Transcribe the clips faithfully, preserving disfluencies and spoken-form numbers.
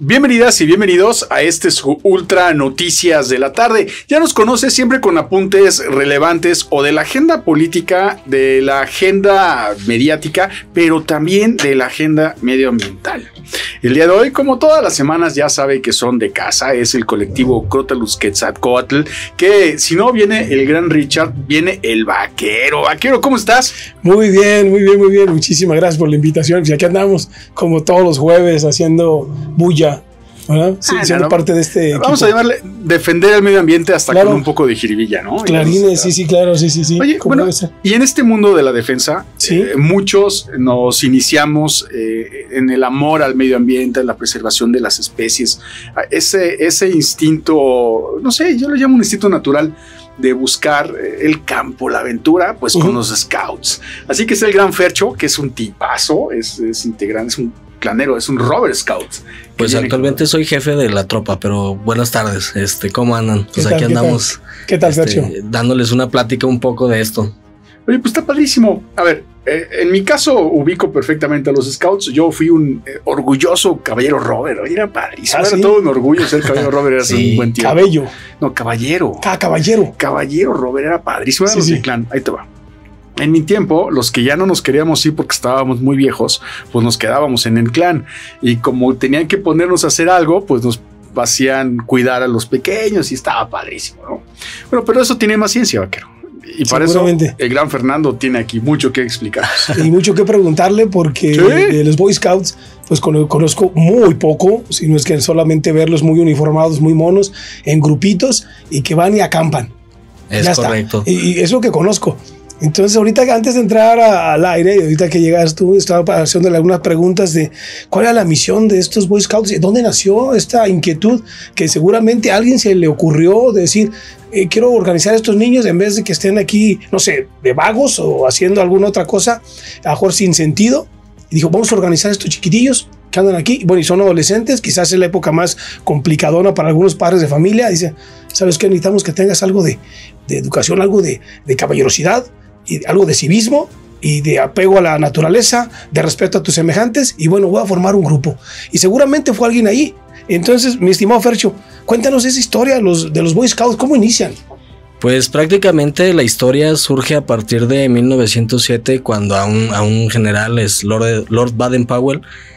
Bienvenidas y bienvenidos a este su Ultra Noticias de la tarde. Ya nos conoce siempre con apuntes relevantes o de la agenda política, de la agenda mediática, pero también de la agenda medioambiental. El día de hoy, como todas las semanas, ya sabe que son de casa, es el colectivo Crotalus Quetzalcoatl, que si no viene el gran Richard, viene el vaquero. Vaquero, ¿cómo estás? Muy bien, muy bien, muy bien. Muchísimas gracias por la invitación. Y aquí andamos como todos los jueves haciendo bulla. ¿verdad? Sí, ah, siendo no, parte de este vamos equipo. A llamarle defender el medio ambiente hasta claro. Con un poco de jiribilla, ¿no? Clarines, sí, sí, claro, sí, sí, sí. Oye, bueno, y en este mundo de la defensa, ¿sí? eh, muchos nos iniciamos eh, en el amor al medio ambiente, en la preservación de las especies, ese, ese instinto, no sé, yo lo llamo un instinto natural de buscar el campo, la aventura, pues uh-huh. con los scouts. Así que es el gran Fercho, que es un tipazo, es, es integrante, es un clanero, es un Robert Scout. Pues actualmente soy jefe de la tropa, pero buenas tardes, este, ¿cómo andan? Pues tal, aquí andamos. ¿Qué tal, este, Fercho? Dándoles una plática un poco de esto. Oye, pues está padrísimo. A ver, eh, en mi caso ubico perfectamente a los scouts. Yo fui un eh, orgulloso caballero Robert. Oye, era padrísimo. Ah, era ¿sí? todo un orgullo ser caballero Robert. Era sí. un buen tío. Cabello. No, caballero. Ah, caballero. Caballero Robert era padrísimo. Era sí, los sí. del clan. Ahí te va. En mi tiempo, los que ya no nos queríamos ir porque estábamos muy viejos, pues nos quedábamos en el clan. Y como tenían que ponernos a hacer algo, pues nos hacían cuidar a los pequeños y estaba padrísimo, ¿no? Bueno, pero eso tiene más ciencia, vaquero. Y para eso el gran Fernando tiene aquí mucho que explicar. Y mucho que preguntarle porque ¿sí? de los Boy Scouts pues conozco muy poco, si no es que solamente verlos muy uniformados, muy monos, en grupitos y que van y acampan. Es ya correcto. Y, y es lo que conozco. Entonces ahorita antes de entrar a, al aire, y ahorita que llegas tú, estaba haciéndole algunas preguntas de cuál era la misión de estos Boy Scouts, de dónde nació esta inquietud que seguramente a alguien se le ocurrió decir, eh, quiero organizar a estos niños en vez de que estén aquí, no sé, de vagos o haciendo alguna otra cosa, a lo mejor sin sentido. Y dijo, vamos a organizar a estos chiquitillos que andan aquí, bueno, y son adolescentes, quizás es la época más complicadona para algunos padres de familia. Dice, ¿sabes qué? Necesitamos que tengas algo de, de educación, algo de, de caballerosidad, y algo de civismo y de apego a la naturaleza, de respeto a tus semejantes, y bueno, voy a formar un grupo. Y seguramente fue alguien ahí. Entonces, mi estimado Fercho, cuéntanos esa historia los, de los Boy Scouts, ¿cómo inician? Pues prácticamente la historia surge a partir de mil novecientos siete, cuando a un, a un general, es Lord, Lord Baden-Powell,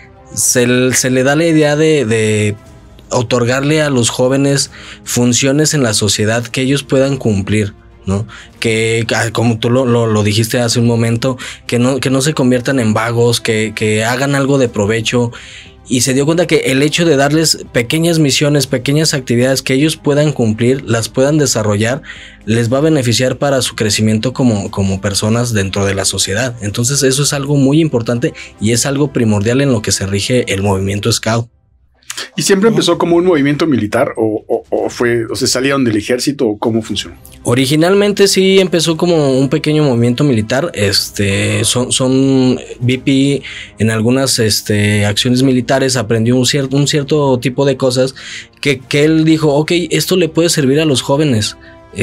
se, se le da la idea de, de otorgarle a los jóvenes funciones en la sociedad que ellos puedan cumplir, ¿no? Que como tú lo, lo, lo dijiste hace un momento, que no, que no se conviertan en vagos, que, que hagan algo de provecho. Y se dio cuenta que el hecho de darles pequeñas misiones, pequeñas actividades que ellos puedan cumplir, las puedan desarrollar, les va a beneficiar para su crecimiento como, como personas dentro de la sociedad. Entonces eso es algo muy importante y es algo primordial en lo que se rige el movimiento Scout. ¿Y siempre empezó como un movimiento militar o, o, o fue, o se salieron del ejército o cómo funcionó? Originalmente sí empezó como un pequeño movimiento militar. Este, son, son V P en algunas este, acciones militares aprendió un cierto, un cierto tipo de cosas que, que él dijo, ok, esto le puede servir a los jóvenes.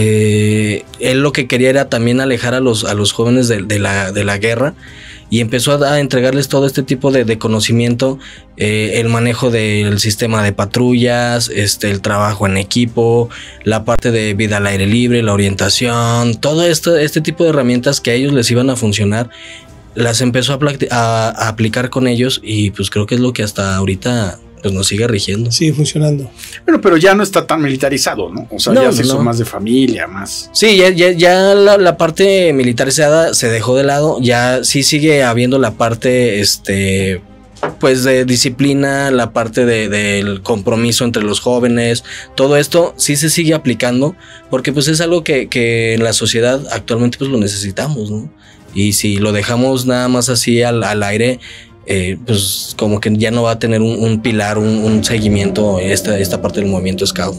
Eh, él lo que quería era también alejar a los, a los jóvenes de, de, la, de la guerra. Y empezó a, a entregarles todo este tipo de, de conocimiento, eh, el manejo del sistema de patrullas, este, el trabajo en equipo, la parte de vida al aire libre, la orientación, todo esto, este tipo de herramientas que a ellos les iban a funcionar, las empezó a, a, a aplicar con ellos y pues creo que es lo que hasta ahorita pues nos sigue rigiendo. Sigue funcionando. Bueno, pero ya no está tan militarizado, ¿no? O sea, no, ya se hizo no. más de familia, más... Sí, ya, ya, ya la, la parte militarizada se dejó de lado, ya sí sigue habiendo la parte, este... pues de disciplina, la parte de, del compromiso entre los jóvenes, todo esto sí se sigue aplicando, porque pues es algo que, que en la sociedad actualmente pues lo necesitamos, ¿no? Y si lo dejamos nada más así al, al aire... Eh, pues como que ya no va a tener un, un pilar, un, un seguimiento esta, esta parte del movimiento Scout.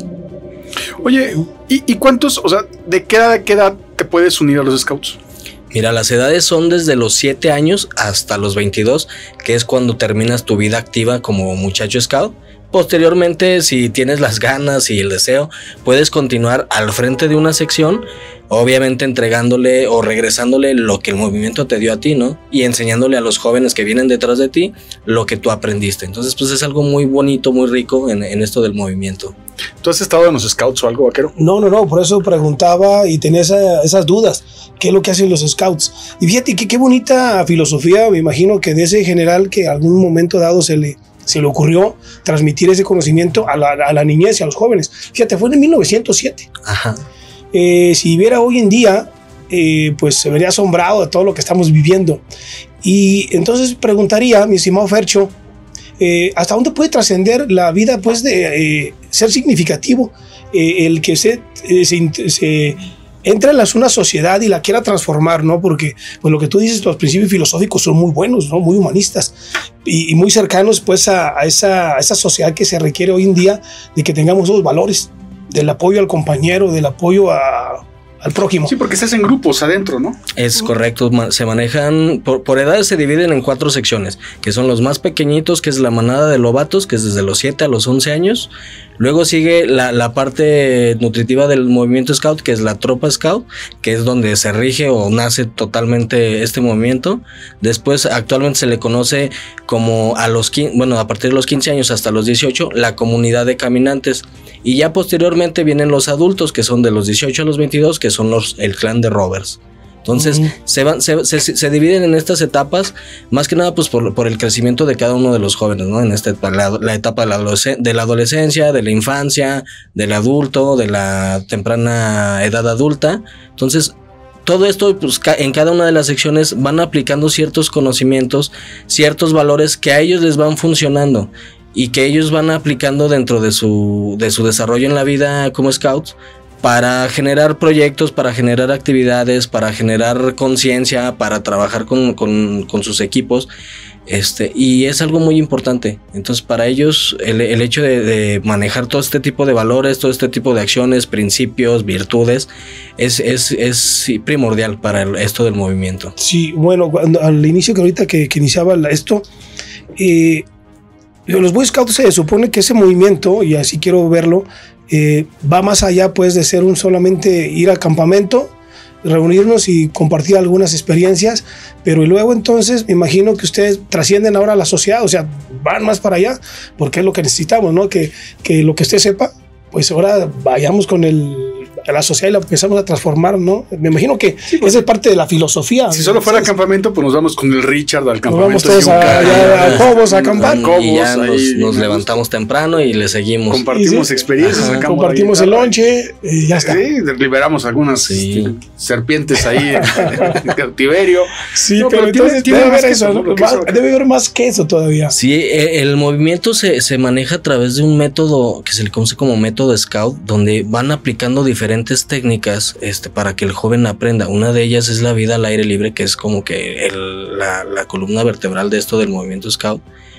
Oye, ¿y, y cuántos, o sea, de qué edad, de qué edad te puedes unir a los Scouts? Mira, las edades son desde los siete años hasta los veintidós, que es cuando terminas tu vida activa como muchacho Scout. posteriormente, si tienes las ganas y el deseo, puedes continuar al frente de una sección, obviamente entregándole o regresándole lo que el movimiento te dio a ti, ¿no? Y enseñándole a los jóvenes que vienen detrás de ti lo que tú aprendiste. Entonces, pues es algo muy bonito, muy rico en, en esto del movimiento. ¿Tú has estado en los scouts o algo, vaquero? No, no, no, por eso preguntaba y tenía esa, esas dudas. ¿Qué es lo que hacen los scouts? Y fíjate que qué bonita filosofía, me imagino que de ese general que algún momento dado se le, se le ocurrió transmitir ese conocimiento a la, a la niñez y a los jóvenes. Fíjate, fue en mil novecientos siete. Ajá. Eh, si viera hoy en día, eh, pues se vería asombrado de todo lo que estamos viviendo. Y entonces preguntaría, mi estimado Fercho, eh, ¿hasta dónde puede trascender la vida, pues, de eh, ser significativo? Eh, el que se, eh, se, se entre en la, una sociedad y la quiera transformar, ¿no? Porque, pues, lo que tú dices, los principios filosóficos son muy buenos, ¿no? Muy humanistas y, y muy cercanos, pues, a, a, esa, a esa sociedad que se requiere hoy en día de que tengamos esos valores del apoyo al compañero, del apoyo a, al prójimo. Sí, porque se hacen grupos adentro, ¿no? Es correcto, se manejan, por, por edades se dividen en cuatro secciones, que son los más pequeñitos, que es la manada de lobatos, que es desde los siete a los once años. Luego sigue la, la parte nutritiva del movimiento scout, que es la tropa scout, que es donde se rige o nace totalmente este movimiento. Después, actualmente se le conoce como a los quince, bueno, a partir de los quince años hasta los dieciocho, la comunidad de caminantes. Y ya posteriormente vienen los adultos, que son de los dieciocho a los veintidós, que son los, el clan de rovers. Entonces, uh-huh. se, van, se, se, se dividen en estas etapas, más que nada pues por, por el crecimiento de cada uno de los jóvenes, ¿no? En esta la, la etapa de la, de la adolescencia, de la infancia, del adulto, de la temprana edad adulta. Entonces, todo esto, pues, en cada una de las secciones van aplicando ciertos conocimientos, ciertos valores que a ellos les van funcionando y que ellos van aplicando dentro de su, de su desarrollo en la vida como scouts, para generar proyectos, para generar actividades, para generar conciencia, para trabajar con, con, con sus equipos, este, y es algo muy importante. Entonces, para ellos, el, el hecho de, de manejar todo este tipo de valores, todo este tipo de acciones, principios, virtudes, es, es, es primordial para el, esto del movimiento. Sí, bueno, cuando, al inicio que ahorita que, que iniciaba esto, eh, los Boy Scouts se supone que ese movimiento, y así quiero verlo, Eh, va más allá, pues, de ser un solamente ir al campamento, reunirnos y compartir algunas experiencias, pero luego entonces me imagino que ustedes trascienden ahora a la sociedad, o sea, van más para allá, porque es lo que necesitamos, ¿no? Que, que lo que usted sepa, pues ahora vayamos con el, la sociedad y la empezamos a transformar, ¿no? Me imagino que sí, esa es parte de la filosofía. Si solo fuera ¿sabes? Campamento, pues nos vamos con el Richard al campamento. Nos vamos todos a, a, a Cobos a acampar. Y ya nos, nos levantamos temprano y le seguimos. Compartimos sí, experiencias. Ajá, compartimos ahí, el lonche y ya está. Sí, liberamos algunas sí. este, serpientes ahí en cautiverio. Sí, no, pero, pero entonces tiene, debe haber eso, eso, ¿no? Más, debe haber más que eso todavía. Sí, el movimiento se, se maneja a través de un método que se le conoce como método scout, donde van aplicando diferentes técnicas este, para que el joven aprenda. Una de ellas es la vida al aire libre, que es como que el, la, la columna vertebral de esto del movimiento scout,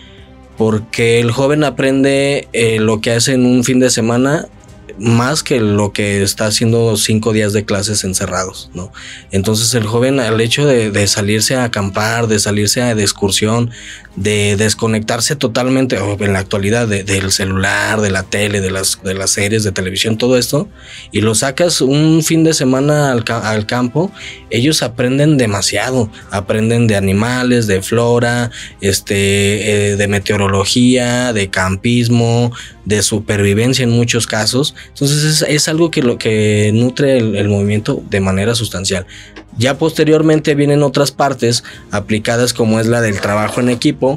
porque el joven aprende eh, lo que hace en un fin de semana más que lo que está haciendo cinco días de clases encerrados, ¿no? Entonces el joven, al hecho de, de salirse a acampar, de salirse a, de excursión, de desconectarse totalmente, o en la actualidad, de, del celular, de la tele, de las, de las series de televisión, todo esto, y lo sacas un fin de semana al, al campo, ellos aprenden demasiado, aprenden de animales, de flora, este, eh, de meteorología, de campismo, de supervivencia en muchos casos. Entonces es, es algo que lo que nutre el, el movimiento de manera sustancial. Ya posteriormente vienen otras partes aplicadas, como es la del trabajo en equipo,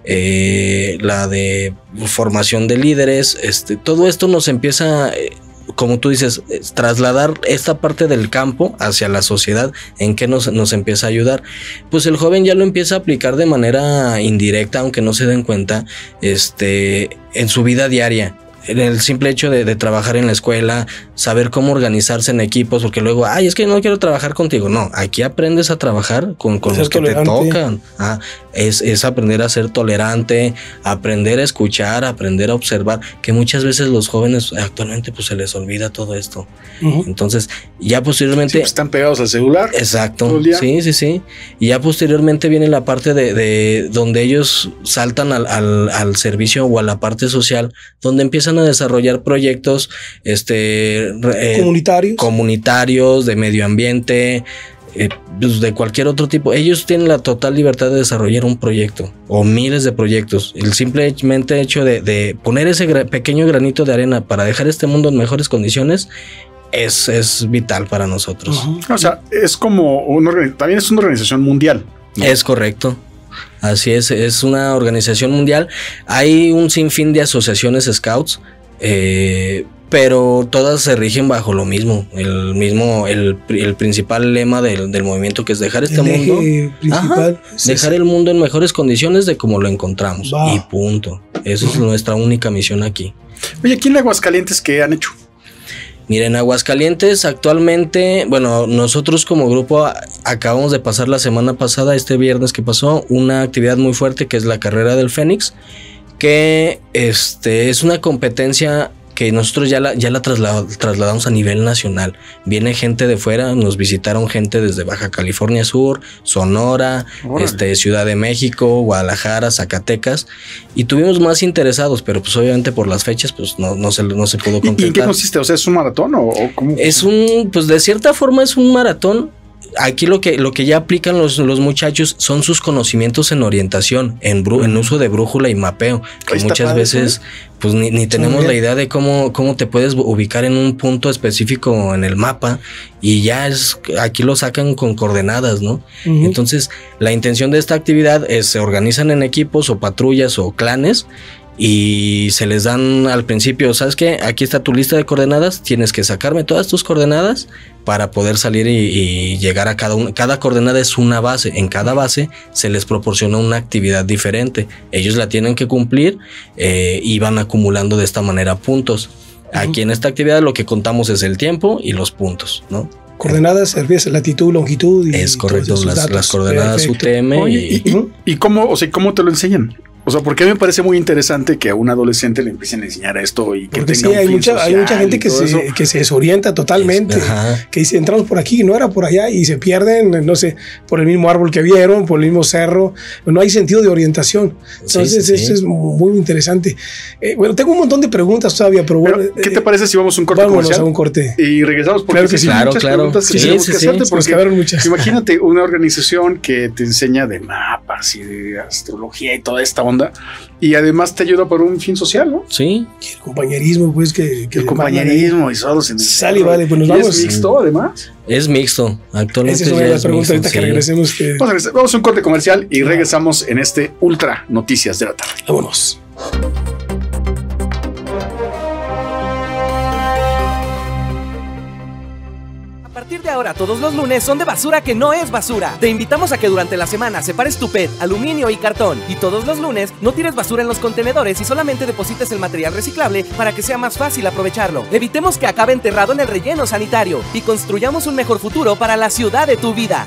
eh, la de formación de líderes. Este, todo esto nos empieza, eh, como tú dices, trasladar esta parte del campo hacia la sociedad. ¿En qué nos, nos empieza a ayudar? Pues el joven ya lo empieza a aplicar de manera indirecta, aunque no se den cuenta, este, en su vida diaria. en el simple hecho de, de trabajar en la escuela, saber cómo organizarse en equipos, porque luego, ay, es que no quiero trabajar contigo. No, aquí aprendes a trabajar con, con los que tolerante. te tocan. Ah, es, es aprender a ser tolerante, aprender a escuchar, aprender a observar, que muchas veces los jóvenes actualmente pues se les olvida todo esto. Uh-huh. Entonces, ya posteriormente... Sí, pues están pegados al celular. Exacto. Sí, sí, sí. Y ya posteriormente viene la parte de, de donde ellos saltan al, al, al servicio o a la parte social, donde empiezan a desarrollar proyectos este, eh, comunitarios. comunitarios, de medio ambiente, eh, pues de cualquier otro tipo. Ellos tienen la total libertad de desarrollar un proyecto o miles de proyectos. El simplemente hecho de, de poner ese gra- pequeño granito de arena para dejar este mundo en mejores condiciones es, es vital para nosotros. Uh-huh. O sea, es como una, también es una organización mundial, ¿no? Es correcto. Así es, es una organización mundial. Hay un sinfín de asociaciones scouts, eh, pero todas se rigen bajo lo mismo. El mismo, el, el principal lema del, del movimiento, que es dejar este el mundo. Eje principal, ajá, es dejar ese. el mundo en mejores condiciones de como lo encontramos. Va. Y punto. Esa es nuestra única misión aquí. Oye, aquí en Aguascalientes, ¿qué han hecho? Miren, Aguascalientes actualmente, bueno, nosotros como grupo acabamos de pasar la semana pasada, este viernes que pasó, una actividad muy fuerte que es la carrera del Fénix, que este, es una competencia que nosotros ya la, ya la traslad, trasladamos a nivel nacional. Viene gente de fuera, nos visitaron gente desde Baja California Sur, Sonora, este, Ciudad de México, Guadalajara, Zacatecas, y tuvimos más interesados, pero pues obviamente por las fechas pues no, no, se, no se pudo concretar. ¿Y en qué consiste? O sea, ¿es un maratón o, o cómo? Es un, pues de cierta forma es un maratón. Aquí lo que, lo que ya aplican los, los muchachos son sus conocimientos en orientación, en, bru, en uso de brújula y mapeo, que muchas veces pues ni, ni tenemos la idea de cómo, cómo te puedes ubicar en un punto específico en el mapa, y ya es, aquí lo sacan con coordenadas, ¿no? Uh-huh. Entonces, la intención de esta actividad es se organizan en equipos o patrullas o clanes, y se les dan al principio, ¿sabes qué? Aquí está tu lista de coordenadas, tienes que sacarme todas tus coordenadas para poder salir y, y llegar a cada una. Cada coordenada es una base, en cada base se les proporciona una actividad diferente, ellos la tienen que cumplir eh, y van acumulando de esta manera puntos. Uh-huh. Aquí en esta actividad lo que contamos es el tiempo y los puntos, ¿no? Coordenadas, servicios, latitud, longitud. Y es correcto, las, las coordenadas Perfecto. U T M. Oye, y, y, y, y cómo, o sea, ¿cómo te lo enseñan? O sea, porque a mí me parece muy interesante que a un adolescente le empiecen a enseñar esto y que porque tenga sí, un hay fin mucha, hay mucha gente que se, eso. que se desorienta totalmente, es, que dice, entramos por aquí, no era por allá, y se pierden, no sé, por el mismo árbol que vieron, por el mismo cerro, no hay sentido de orientación. Entonces, sí, sí, eso sí. es muy interesante. Eh, bueno, tengo un montón de preguntas todavía, pero, pero bueno. ¿Qué te parece si vamos a un corte Vámonos comercial? a un corte. Y regresamos porque claro que sí, claro, muchas claro. preguntas que sí, tenemos sí, que sí, hacerte, sí, porque muchas. imagínate una organización que te enseña de mapas y de astrología y toda esta onda, y además te ayuda por un fin social, ¿no? Sí. Y el compañerismo, pues, que... que el compañerismo y solos en el... Sale y vale, pues nos ¿Y vamos. es mixto, además? Es mixto, actualmente. Esa es una de las preguntas ahorita que regresemos. Que... Vamos a, vamos a un corte comercial y regresamos en este Ultra Noticias de la Tarde. Vámonos. A partir de ahora, todos los lunes son de basura que no es basura. Te invitamos a que durante la semana separes tu P E T, aluminio y cartón. Y todos los lunes no tires basura en los contenedores y solamente deposites el material reciclable para que sea más fácil aprovecharlo. Evitemos que acabe enterrado en el relleno sanitario y construyamos un mejor futuro para la ciudad de tu vida.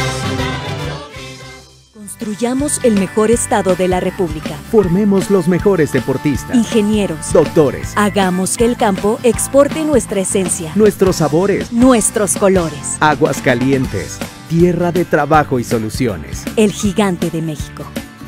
Construyamos el mejor estado de la República. Formemos los mejores deportistas, ingenieros, doctores. Hagamos que el campo exporte nuestra esencia, nuestros sabores, nuestros colores. Aguascalientes, tierra de trabajo y soluciones. El gigante de México.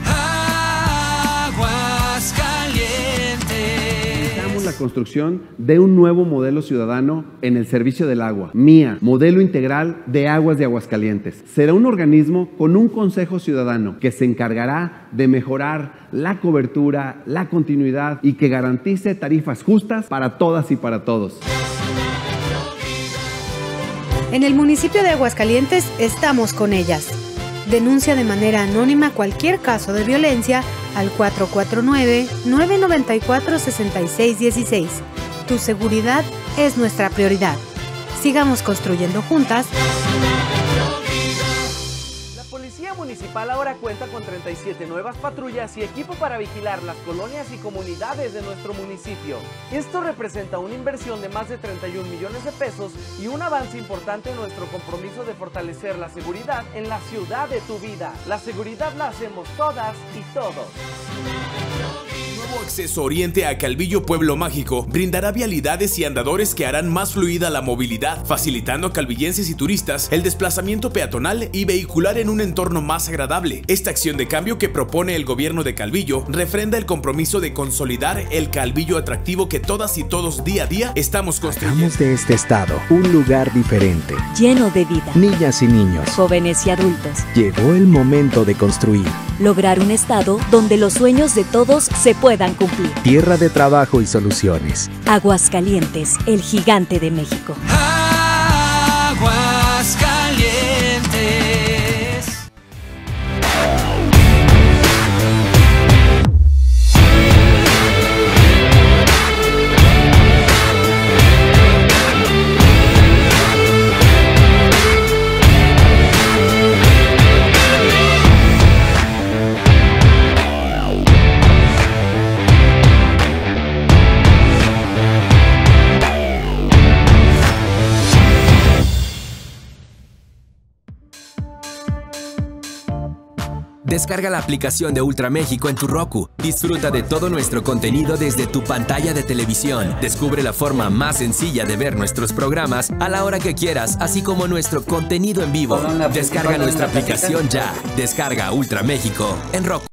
La construcción de un nuevo modelo ciudadano en el servicio del agua. M I A, Modelo Integral de Aguas de Aguascalientes. Será un organismo con un consejo ciudadano que se encargará de mejorar la cobertura, la continuidad y que garantice tarifas justas para todas y para todos. En el municipio de Aguascalientes estamos con ellas. Denuncia de manera anónima cualquier caso de violencia al cuatro cuatro nueve, nueve nueve cuatro, seis seis uno seis. Tu seguridad es nuestra prioridad. Sigamos construyendo juntas. Policía Municipal ahora cuenta con treinta y siete nuevas patrullas y equipo para vigilar las colonias y comunidades de nuestro municipio. Esto representa una inversión de más de treinta y un millones de pesos y un avance importante en nuestro compromiso de fortalecer la seguridad en la ciudad de tu vida. La seguridad la hacemos todas y todos. Nuevo acceso oriente a Calvillo Pueblo Mágico brindará vialidades y andadores que harán más fluida la movilidad, facilitando a calvillenses y turistas el desplazamiento peatonal y vehicular en un entorno más agradable. Esta acción de cambio que propone el gobierno de Calvillo refrenda el compromiso de consolidar el Calvillo atractivo que todas y todos día a día estamos construyendo. Hagamos de este estado un lugar diferente, lleno de vida. Niñas y niños, Jóvenes y adultos. Llegó el momento de construir. Lograr un estado donde los sueños de todos se puedan cumplir. Tierra de trabajo y soluciones. Aguascalientes, el gigante de México. Aguascalientes. Descarga la aplicación de Ultra México en tu Roku. Disfruta de todo nuestro contenido desde tu pantalla de televisión. Descubre la forma más sencilla de ver nuestros programas a la hora que quieras, así como nuestro contenido en vivo. Descarga nuestra aplicación ya. Descarga Ultra México en Roku.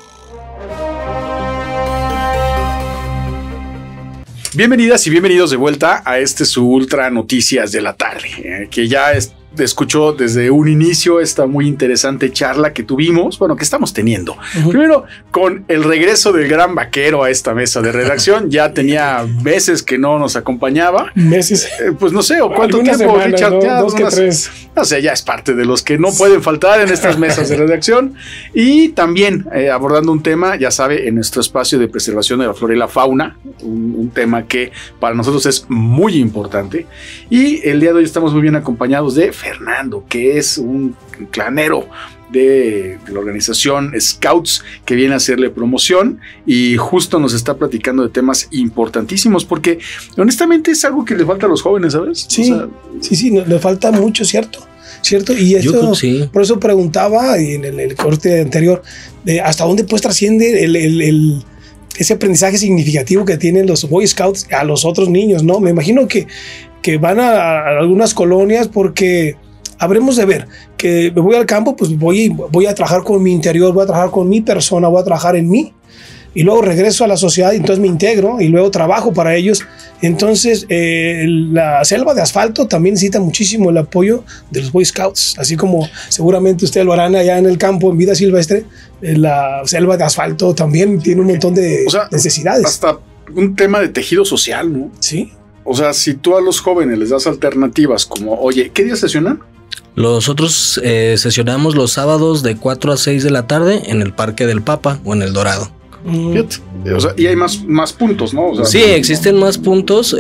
Bienvenidas y bienvenidos de vuelta a este su Ultra Noticias de la tarde, eh, que ya es... escuchó desde un inicio esta muy interesante charla que tuvimos, bueno, que estamos teniendo. Uh-huh. Primero, con el regreso del gran vaquero a esta mesa de redacción. Ya tenía meses que no nos acompañaba. Meses. Eh, pues no sé, o cuánto Algunas tiempo, semanas, Richard. ¿no? Ya, Dos unas, que tres. No sé, ya es parte de los que no pueden faltar en estas mesas de redacción. Y también eh, abordando un tema, ya sabe, en nuestro espacio de preservación de la flora y la fauna, un, un tema que para nosotros es muy importante. Y el día de hoy estamos muy bien acompañados de Fernando, que es un clanero de, de la organización Scouts, que viene a hacerle promoción y justo nos está platicando de temas importantísimos, porque honestamente es algo que le falta a los jóvenes, ¿sabes? Sí, o sea, sí, sí, le falta mucho, ¿cierto? ¿Cierto? Y esto, sí. Por eso preguntaba en el, el corte anterior, de hasta dónde pues trasciende el, el, el ese aprendizaje significativo que tienen los Boy Scouts a los otros niños, ¿no? Me imagino que, que van a, a algunas colonias porque habremos de ver que me voy al campo, pues voy, voy a trabajar con mi interior, voy a trabajar con mi persona, voy a trabajar en mí y luego regreso a la sociedad y entonces me integro y luego trabajo para ellos. Entonces eh, la selva de asfalto también necesita muchísimo el apoyo de los Boy Scouts, así como seguramente ustedes lo harán allá en el campo en vida silvestre. La selva de asfalto también tiene un montón de, o sea, necesidades. Hasta un tema de tejido social, ¿no? Sí. O sea, si tú a los jóvenes les das alternativas como, oye, ¿qué día sesionan? Nosotros eh, sesionamos los sábados de cuatro a seis de la tarde en el Parque del Papa o en el Dorado. Fíjate. O sea, y hay más, más puntos, ¿no? O sea, sí, existen más puntos.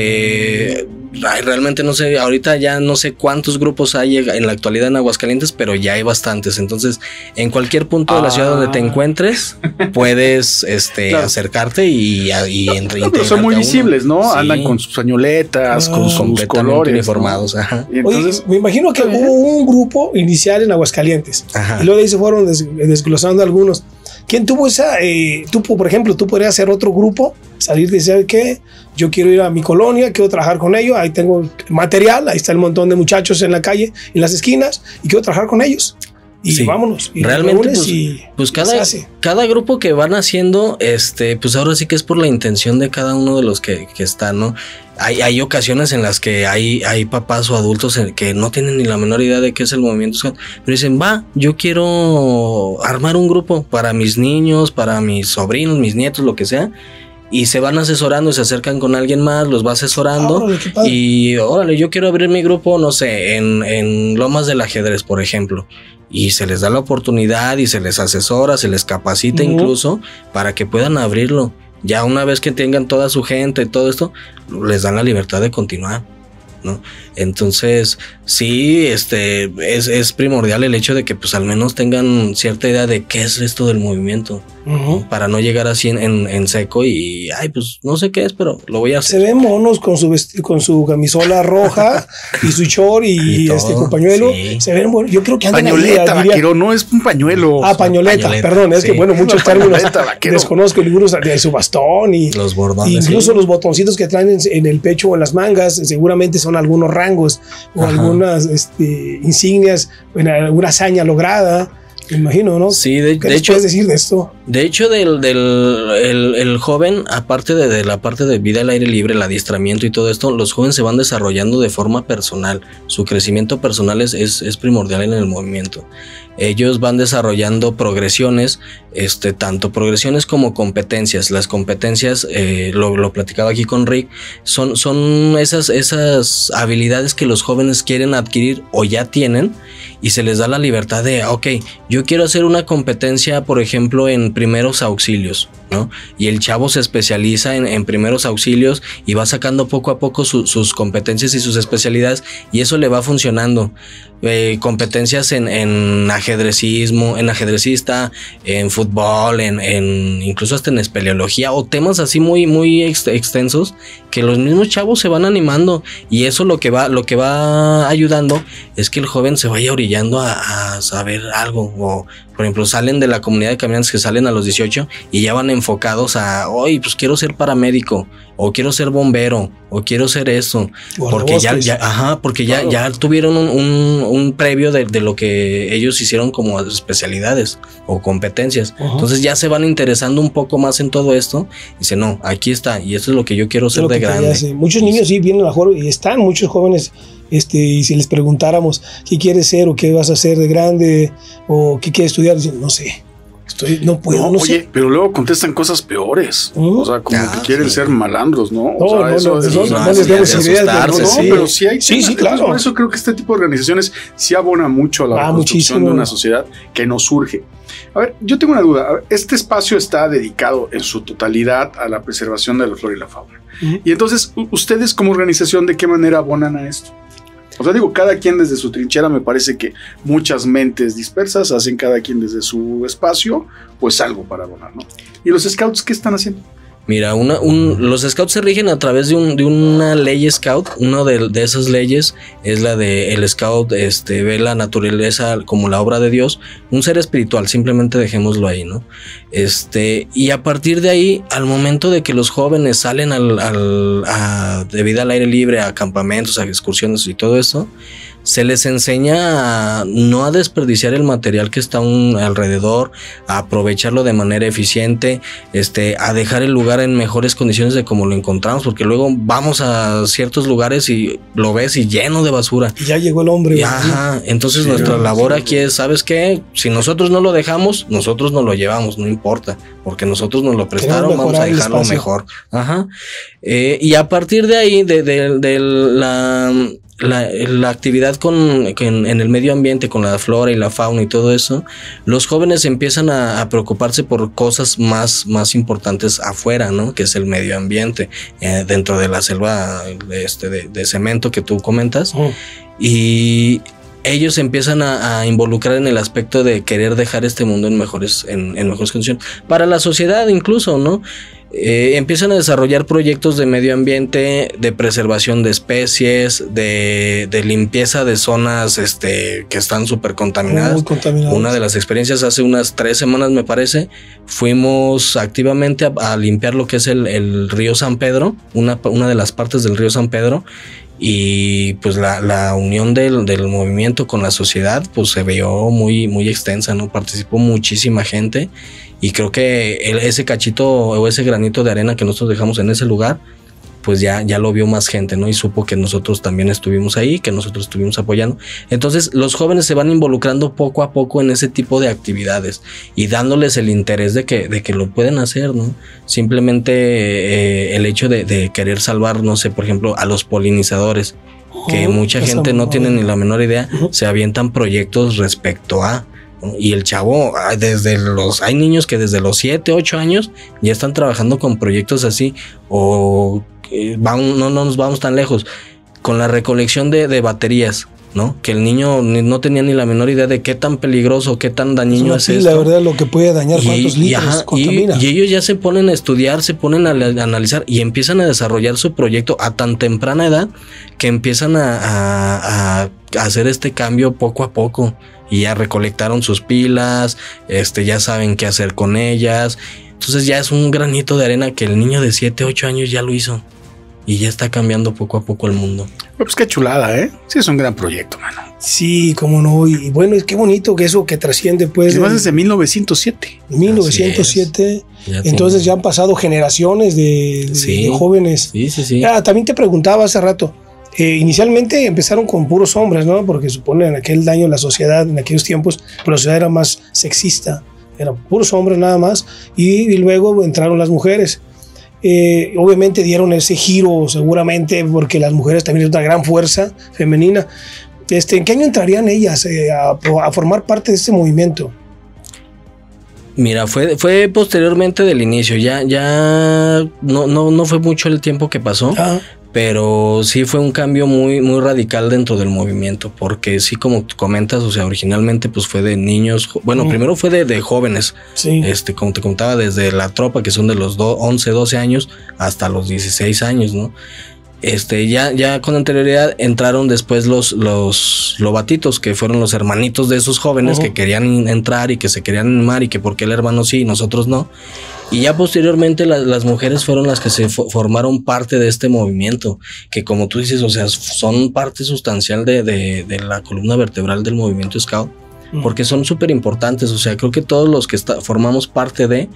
Este, ay, realmente no sé, ahorita ya no sé cuántos grupos hay en la actualidad en Aguascalientes, pero ya hay bastantes. Entonces, en cualquier punto ah. de la ciudad donde te encuentres, puedes este, claro. acercarte y, y entre no, pero son muy visibles, ¿no? Sí. Andan con sus pañoletas, ah, con sus colores uniformados. ¿No? Ajá. Y entonces, oye, me imagino que hubo un grupo inicial en Aguascalientes. Ajá. Y luego de ahí se fueron des desglosando algunos. ¿Quién tuvo esa? Eh, tú, por ejemplo, tú podrías hacer otro grupo, salir y decir, ¿qué? Yo quiero ir a mi colonia, quiero trabajar con ellos, ahí tengo material, ahí está el montón de muchachos en la calle, en las esquinas, y quiero trabajar con ellos. Y sí. vámonos. Y realmente, pues, y pues cada, cada grupo que van haciendo, este, pues ahora sí que es por la intención de cada uno de los que, que están, ¿no? Hay, hay ocasiones en las que hay, hay papás o adultos que no tienen ni la menor idea de qué es el movimiento Scout, pero dicen, va, yo quiero armar un grupo para mis niños, para mis sobrinos, mis nietos, lo que sea. Y se van asesorando, se acercan con alguien más, los va asesorando. Órale, y órale, yo quiero abrir mi grupo, no sé, en, en Lomas del Ajedrez, por ejemplo. Y se les da la oportunidad y se les asesora, se les capacita uh-huh. incluso para que puedan abrirlo. Ya una vez que tengan toda su gente y todo esto, les dan la libertad de continuar. ¿no? Entonces, sí, este, es, es primordial el hecho de que pues al menos tengan cierta idea de qué es esto del movimiento, uh-huh. ¿no? Para no llegar así en, en, en seco y, ay, pues no sé qué es, pero lo voy a hacer. Se ven monos con su vesti- con su camisola roja y su short y, y este con pañuelo. Sí. Se ven, bueno, yo creo que andan pañoleta, ahí, diría, vaquero, no es un pañuelo. Ah, pañoleta, pañoleta perdón, es sí. que bueno, muchos términos desconozco, libros de su bastón y los bordones, incluso sí. los botoncitos que traen en, en el pecho o en las mangas, seguramente son algunos rangos o Ajá. algunas este, insignias, en alguna hazaña lograda. Me imagino, ¿no? Sí, de, ¿Qué de hecho. puedes decir de esto? De hecho, del, del el, el joven, aparte de, de la parte de vida al aire libre, el adiestramiento y todo esto, los jóvenes se van desarrollando de forma personal. Su crecimiento personal es, es, es primordial en el movimiento. Ellos van desarrollando progresiones, este, tanto progresiones como competencias. Las competencias, eh, lo, lo platicaba aquí con Rick, son, son esas, esas habilidades que los jóvenes quieren adquirir o ya tienen y se les da la libertad de, ok, yo quiero hacer una competencia, por ejemplo, en primeros auxilios, ¿no? Y el chavo se especializa en, en primeros auxilios y va sacando poco a poco su, sus competencias y sus especialidades y eso le va funcionando. Eh, competencias en, en ajedrecismo, en ajedrecista, en fútbol, en, en incluso hasta en espeleología o temas así muy, muy ex, extensos que los mismos chavos se van animando y eso lo que va, lo que va ayudando es que el joven se vaya orillando a, a saber algo o por ejemplo salen de la comunidad de caminantes que salen a los dieciocho y ya van enfocados a, oye, pues quiero ser paramédico o quiero ser bombero o quiero ser eso porque ya, ya, ajá, porque ya, claro. ya tuvieron un, un, un previo de, de lo que ellos hicieron como especialidades o competencias. Uh-huh. Entonces ya se van interesando un poco más en todo esto y dicen, no, aquí está y esto es lo que yo quiero ser de grande. Hace. Muchos niños sí vienen a juego y están muchos jóvenes. Este, y si les preguntáramos qué quieres ser o qué vas a hacer de grande o qué quieres estudiar, dicen, no sé, estoy, no puedo, no, no oye, sé. Pero luego contestan cosas peores, ¿Mm? O sea, como ah, que quieren sí. ser malandros, ¿no? No, o sea, no, eso, no, eso, no, no, no les debes ideas, no, no, sí. pero sí hay sí, sí, claro. Por eso creo que este tipo de organizaciones sí abona mucho a la ah, construcción muchísimo. de una sociedad que nos surge. A ver, yo tengo una duda. A ver, este espacio está dedicado en su totalidad a la preservación de la flora y la fauna. Uh-huh. Y entonces, ustedes como organización, ¿de qué manera abonan a esto? O sea, digo, cada quien desde su trinchera, me parece que muchas mentes dispersas hacen cada quien desde su espacio, pues algo para abonar, ¿no? ¿Y los scouts qué están haciendo? Mira, una, un, los scouts se rigen a través de, un, de una ley scout. Una de, de esas leyes es la de el scout este, ve la naturaleza como la obra de Dios, un ser espiritual, simplemente dejémoslo ahí, ¿no? Este, y a partir de ahí, al momento de que los jóvenes salen al, al, a, de vida al aire libre, a campamentos, a excursiones y todo eso, se les enseña a no a desperdiciar el material que está un alrededor, a aprovecharlo de manera eficiente, este, a dejar el lugar en mejores condiciones de como lo encontramos, porque luego vamos a ciertos lugares y lo ves y lleno de basura. Y ya llegó el hombre. Y, ajá, entonces sí, nuestra labor aquí es, ¿sabes qué? Si nosotros no lo dejamos, nosotros nos lo llevamos, no importa, porque nosotros nos lo prestaron, vamos a dejarlo mejor. Ajá. Eh, y a partir de ahí, de, de, de la... La, la actividad con, con, en el medio ambiente, con la flora y la fauna y todo eso, los jóvenes empiezan a, a preocuparse por cosas más, más importantes afuera, ¿no? Que es el medio ambiente, eh, dentro de la selva este, de, de cemento que tú comentas. Oh. Y ellos empiezan a, a involucrar en el aspecto de querer dejar este mundo en mejores, en, en mejores condiciones. Para la sociedad incluso, ¿no? Eh, empiezan a desarrollar proyectos de medio ambiente, de preservación de especies, de, de limpieza de zonas este, que están súper contaminadas. Muy contaminadas. Una de las experiencias hace unas tres semanas, me parece, fuimos activamente a, a limpiar lo que es el, el río San Pedro, una, una de las partes del río San Pedro. Y pues la, la unión del, del movimiento con la sociedad pues se vio muy, muy extensa, ¿no? Participó muchísima gente y creo que el, ese cachito o ese granito de arena que nosotros dejamos en ese lugar pues ya, ya lo vio más gente, ¿no? Y supo que nosotros también estuvimos ahí, que nosotros estuvimos apoyando. Entonces los jóvenes se van involucrando poco a poco en ese tipo de actividades y dándoles el interés de que, de que lo pueden hacer, ¿no? Simplemente eh, el hecho de, de querer salvar, no sé, por ejemplo, a los polinizadores, que oh, mucha gente no tiene ni la menor idea, uh-huh. se avientan proyectos respecto a... Y el chavo, desde los, hay niños que desde los siete, ocho años ya están trabajando con proyectos así, o eh, vamos, no, no nos vamos tan lejos, con la recolección de, de baterías, ¿no? Que el niño no tenía ni la menor idea de qué tan peligroso, qué tan dañino es, es esto. La verdad, lo que puede dañar, cuántos y, litros y, ajá, contamina. Y, y ellos ya se ponen a estudiar, se ponen a, a analizar y empiezan a desarrollar su proyecto a tan temprana edad que empiezan a, a, a hacer este cambio poco a poco. Y ya recolectaron sus pilas, este, ya saben qué hacer con ellas. Entonces ya es un granito de arena que el niño de siete, ocho años ya lo hizo. Y ya está cambiando poco a poco el mundo. Pues qué chulada, ¿eh? Sí, es un gran proyecto, mano. Sí, cómo no. Y bueno, es qué bonito que eso que trasciende, pues. Y más desde mil novecientos siete. mil novecientos siete. Ya entonces ya han pasado generaciones de, de, sí. de jóvenes. Sí, sí, sí. Ah, también te preguntaba hace rato. Eh, inicialmente empezaron con puros hombres, ¿no? Porque supone en aquel daño la sociedad, en aquellos tiempos, pues la sociedad era más sexista. Eran puros hombres nada más. Y, y luego entraron las mujeres. Eh, obviamente dieron ese giro seguramente porque las mujeres también es una gran fuerza femenina. Este, ¿en qué año entrarían ellas eh, a, a formar parte de este movimiento? Mira, fue, fue posteriormente del inicio, ya, ya no, no, no fue mucho el tiempo que pasó, ah. pero sí fue un cambio muy, muy radical dentro del movimiento, porque sí, como tú comentas, o sea, originalmente pues fue de niños, bueno, mm. primero fue de, de jóvenes, sí. este, como te contaba, desde la tropa, que son de los once, doce años hasta los dieciséis años, ¿no? Este, ya, ya con anterioridad entraron después los, los lobatitos, que fueron los hermanitos de esos jóvenes uh-huh. que querían entrar y que se querían animar y que porque el hermano sí y nosotros no. Y ya posteriormente la, las mujeres fueron las que se fo- formaron parte de este movimiento, que como tú dices, o sea, son parte sustancial de, de, de la columna vertebral del movimiento Scout, uh-huh. porque son súper importantes. O sea, creo que todos los que está, formamos parte de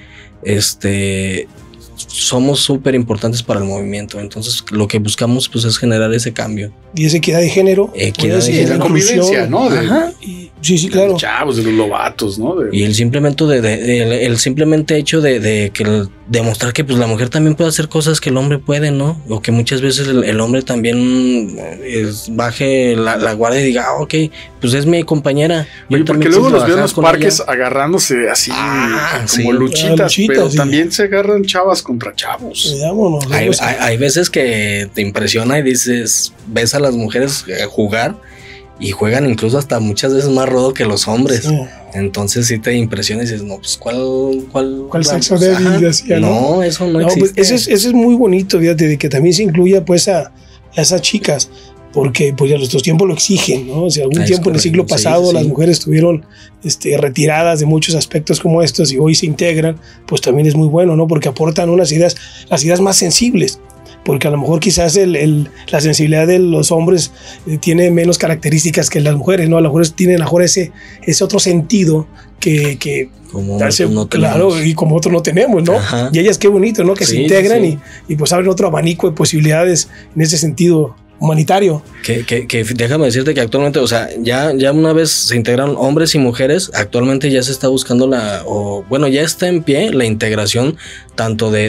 este... somos súper importantes para el movimiento. Entonces lo que buscamos pues es generar ese cambio. Y esa equidad de género. Equidad de sí, género. La convivencia, ¿no? De, Ajá. Y, sí, sí, claro. De los chavos, de los lobatos, ¿no? De, y el simplemente, de, de, de, el, el simplemente hecho de, de que el, demostrar que pues la mujer también puede hacer cosas que el hombre puede, ¿no? O que muchas veces el, el hombre también es, baje la, la guardia y diga, ah, ok, pues es mi compañera. Oye, porque luego los veo en los parques ella. agarrándose así ah, como sí. luchitas, ah, luchitas, pero sí. también se agarran chavas contra chavos. Veámonos, hay, hay, hay veces que te impresiona y dices, ves a las mujeres jugar y juegan incluso hasta muchas veces más rodo que los hombres. Sí. Entonces sí te impresiona y dices, no, pues ¿cuál cuál, ¿Cuál sexo débil? Decía, ¿no? no, eso no, no existe. Pues, eso, es, eso es muy bonito, fíjate, de que también se incluya pues a, a esas chicas, porque pues ya nuestros tiempos lo exigen, ¿no? O sea, algún ah, tiempo en el siglo pasado sí, las sí. mujeres estuvieron este, retiradas de muchos aspectos como estos y hoy se integran, pues también es muy bueno, ¿no? Porque aportan unas ideas, las ideas más sensibles. Porque a lo mejor quizás el, el, la sensibilidad de los hombres eh, tiene menos características que las mujeres, ¿no? Las mujeres tienen a lo mejor ese, ese otro sentido que, que como darse, no claro, y como otros no tenemos, ¿no? Ajá. Y ellas qué bonito, ¿no? Que sí, se integran sí. y, y pues abren otro abanico de posibilidades en ese sentido humanitario. Que, que, que déjame decirte que actualmente, o sea, ya, ya una vez se integraron hombres y mujeres, actualmente ya se está buscando la, o bueno, ya está en pie la integración tanto de,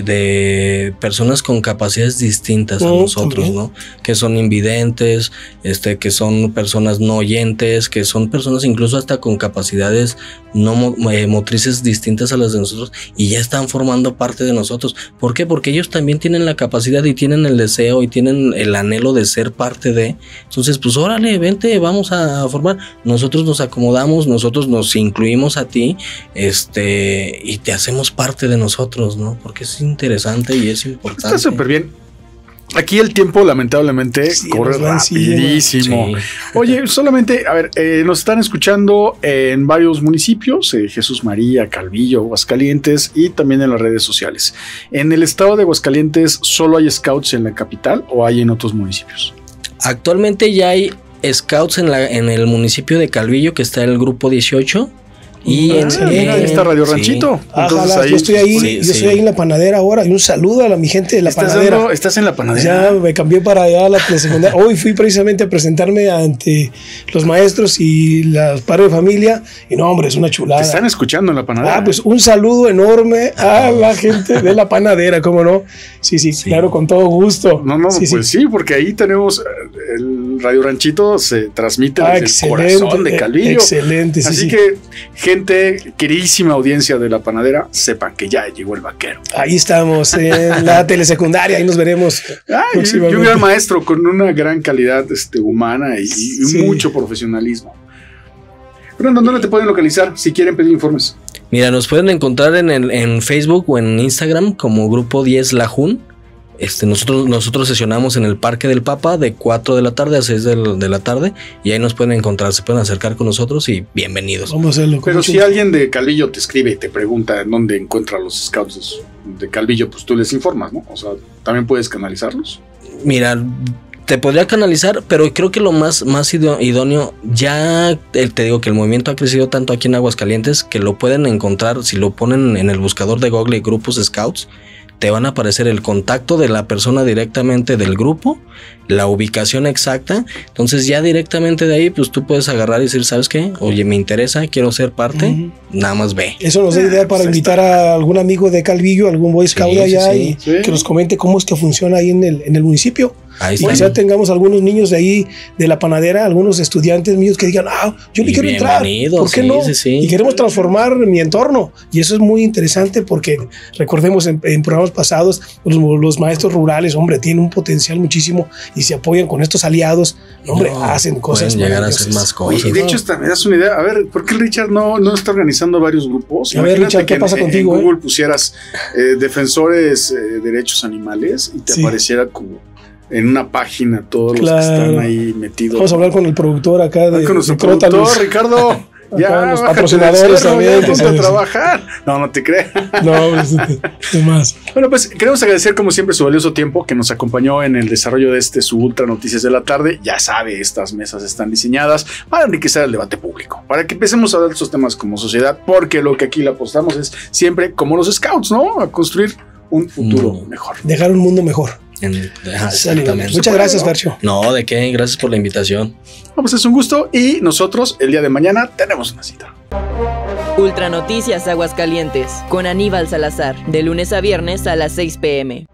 de personas con capacidades distintas a oh, nosotros, también. ¿no? Que son invidentes, este, que son personas no oyentes, que son personas incluso hasta con capacidades no mo eh, motrices distintas a las de nosotros y ya están formando parte de nosotros. ¿Por qué? Porque ellos también tienen la capacidad y tienen el deseo y tienen el anhelo de ser parte de. Entonces, pues órale, vente, vamos a formar. Nosotros nos acomodamos, nosotros nos incluimos a ti, este, y te hacemos parte de nosotros, ¿no? Porque es interesante y es importante. Está súper bien. Aquí el tiempo lamentablemente sí, corre rapidísimo. Sí. Oye, solamente, a ver, eh, nos están escuchando en varios municipios, eh, Jesús María, Calvillo, Aguascalientes y también en las redes sociales. ¿En el estado de Aguascalientes solo hay scouts en la capital o hay en otros municipios? Actualmente ya hay scouts en, la, en el municipio de Calvillo, que está el grupo dieciocho. Y ah, en, en, ahí está Radio Ranchito. Sí. Entonces, ahí, yo estoy ahí, sí, yo sí. estoy ahí en la panadera ahora. Y un saludo a la mi gente de la ¿Estás panadera. Dando, ¿Estás en la panadera? Ya me cambié para allá a la, la secundaria. Hoy fui precisamente a presentarme ante los maestros y los padres de familia. Y no, hombre, es una chulada. Te están escuchando en la panadera. Ah, pues un saludo enorme a la gente de la panadera, ¿cómo no? Sí, sí, sí. Claro, con todo gusto. No, no, sí, pues sí. sí, porque ahí tenemos el Radio Ranchito se transmite Ah, desde el corazón de Calvillo. Excelente, sí, Así sí. que, gente, queridísima audiencia de La Panadera, sepan que ya llegó el vaquero. Ahí estamos, en la telesecundaria, ahí nos veremos. Ay, y próximamente. un gran maestro con una gran calidad este, humana y, y Sí. mucho profesionalismo. Brandon, ¿dónde te pueden localizar si quieren pedir informes? Mira, nos pueden encontrar en, el, en Facebook o en Instagram como Grupo diez Lajún. Este, nosotros, nosotros sesionamos en el Parque del Papa de cuatro de la tarde a seis de la, de la tarde y ahí nos pueden encontrar, se pueden acercar con nosotros y bienvenidos. Vamos a hacerlo. con Pero mucho si gusto. alguien de Calvillo te escribe y te pregunta en dónde encuentra los scouts de Calvillo, pues tú les informas, ¿no? O sea, también puedes canalizarlos. Mira, te podría canalizar, pero creo que lo más, más idó- idóneo, ya eh, te digo que el movimiento ha crecido tanto aquí en Aguascalientes que lo pueden encontrar, si lo ponen en el buscador de Google Grupos Scouts, te van a aparecer el contacto de la persona directamente del grupo, la ubicación exacta, entonces ya directamente de ahí pues tú puedes agarrar y decir, ¿sabes qué? Oye, me interesa, quiero ser parte, Ujú. nada más ve. Eso nos da idea para pues ahí invitar a algún amigo de Calvillo, algún Boy Scout Sí, allá sí, y sí. que nos comente cómo es que funciona ahí en el, en el municipio. Ahí Y está. quizá tengamos algunos niños de ahí de la panadera, algunos estudiantes míos que digan, ah, yo le Y quiero entrar, bienvenidos, ¿por qué sí, no? sí, sí. Y queremos transformar mi entorno. Y eso es muy interesante porque recordemos en, en programas pasados, los, los maestros rurales, hombre, tienen un potencial muchísimo y se apoyan con estos aliados, hombre, No, hacen cosas pueden llegar a hacer maravillosas. más cosas. Oye, y de hecho, esta, me das una idea. A ver, ¿por qué el Richard no, no está organizando varios grupos? A ver, Imagínate Richard, ¿qué que pasa en, contigo, En eh? Google pusieras eh, defensores eh, de derechos animales y te Sí. apareciera como en una página todos Claro. los que están ahí metidos. Vamos a hablar con el productor acá de, Ay, con nuestro de Crótalos. productor, Ricardo. Ya, Acá los bájate patrocinadores del cerro, también, ya, que ponte a se- trabajar. No, no te creas. No, pues, de más. Bueno, pues queremos agradecer como siempre su valioso tiempo que nos acompañó en el desarrollo de este su Ultra Noticias de la Tarde. Ya sabe, estas mesas están diseñadas para enriquecer el debate público, para que empecemos a hablar de estos temas como sociedad, porque lo que aquí le apostamos es siempre como los scouts, ¿no? A construir un futuro Mm. mejor. Dejar un mundo mejor. En- ajá, Sale, exactamente. muchas gracias, Fercho. No, ¿de qué? Gracias por la invitación. Vamos, es un gusto y nosotros el día de mañana tenemos una cita. Ultra Noticias Aguascalientes con Aníbal Salazar, de lunes a viernes a las seis p m